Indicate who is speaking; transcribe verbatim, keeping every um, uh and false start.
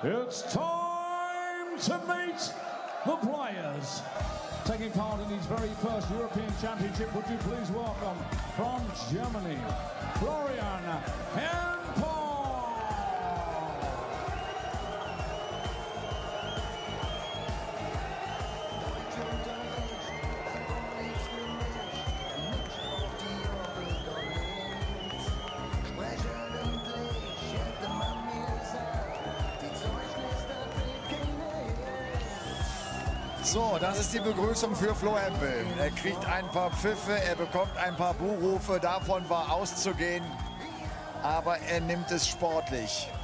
Speaker 1: It's time to meet the players. Taking part in his very first European Championship, would you please welcome from Germany, Florian Hempel.
Speaker 2: So, das ist die Begrüßung für Flo Hempel. Er kriegt ein paar Pfiffe, er bekommt ein paar Buhrufe, davon war auszugehen, aber er nimmt es sportlich.